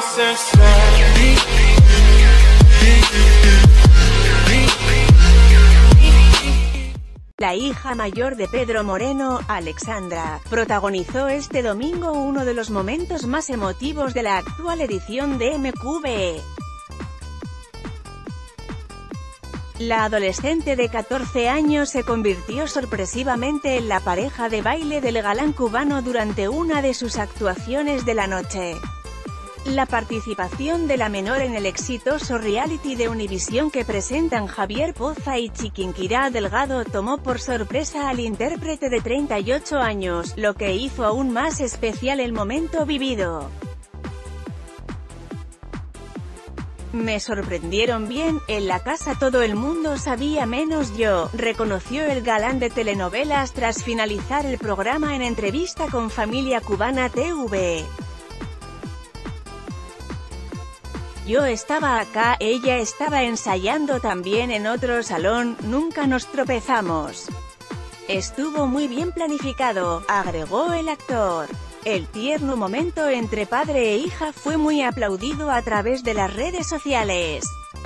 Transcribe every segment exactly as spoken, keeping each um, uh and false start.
La hija mayor de Pedro Moreno, Alexandra, protagonizó este domingo uno de los momentos más emotivos de la actual edición de M Q V. La adolescente de catorce años se convirtió sorpresivamente en la pareja de baile del galán cubano durante una de sus actuaciones de la noche. La participación de la menor en el exitoso reality de Univisión que presentan Javier Poza y Chiquinquirá Delgado tomó por sorpresa al intérprete de treinta y ocho años, lo que hizo aún más especial el momento vivido. Me sorprendieron bien, en la casa todo el mundo sabía menos yo, reconoció el galán de telenovelas tras finalizar el programa en entrevista con Familia Cubana T V. Yo estaba acá, ella estaba ensayando también en otro salón, nunca nos tropezamos. Estuvo muy bien planificado, agregó el actor. El tierno momento entre padre e hija fue muy aplaudido a través de las redes sociales.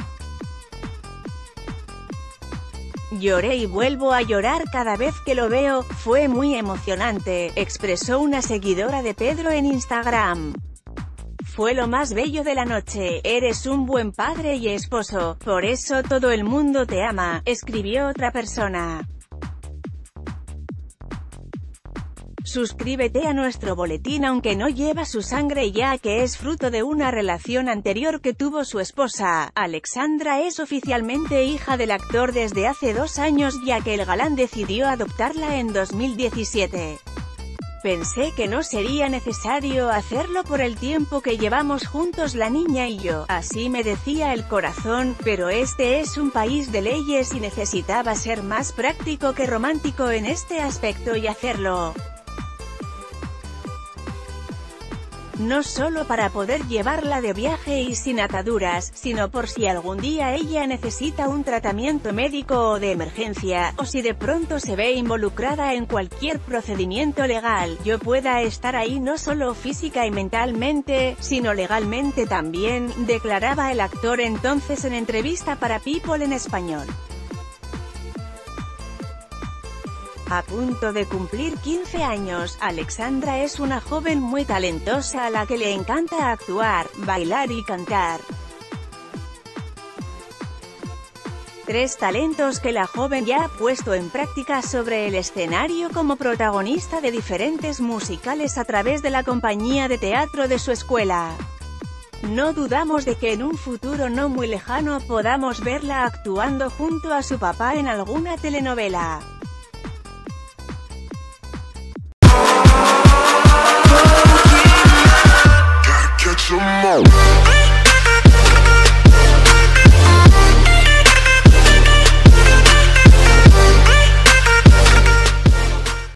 Lloré y vuelvo a llorar cada vez que lo veo, fue muy emocionante, expresó una seguidora de Pedro en Instagram. Fue lo más bello de la noche, eres un buen padre y esposo, por eso todo el mundo te ama, escribió otra persona. Suscríbete a nuestro boletín aunque no lleva su sangre ya que es fruto de una relación anterior que tuvo su esposa. Alexandra es oficialmente hija del actor desde hace dos años ya que el galán decidió adoptarla en dos mil diecisiete. Pensé que no sería necesario hacerlo por el tiempo que llevamos juntos la niña y yo, así me decía el corazón, pero este es un país de leyes y necesitaba ser más práctico que romántico en este aspecto y hacerlo. No solo para poder llevarla de viaje y sin ataduras, sino por si algún día ella necesita un tratamiento médico o de emergencia, o si de pronto se ve involucrada en cualquier procedimiento legal, yo pueda estar ahí no solo física y mentalmente, sino legalmente también, declaraba el actor entonces en entrevista para People en español. A punto de cumplir quince años, Alexandra es una joven muy talentosa a la que le encanta actuar, bailar y cantar. Tres talentos que la joven ya ha puesto en práctica sobre el escenario como protagonista de diferentes musicales a través de la compañía de teatro de su escuela. No dudamos de que en un futuro no muy lejano podamos verla actuando junto a su papá en alguna telenovela.